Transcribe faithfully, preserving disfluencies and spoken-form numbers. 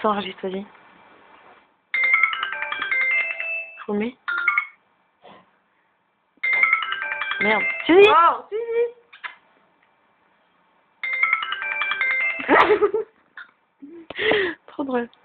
Ça enregistre, vas-y. Je vous le mets. Merde. Suzy. Oh, Suzy. Trop drôle.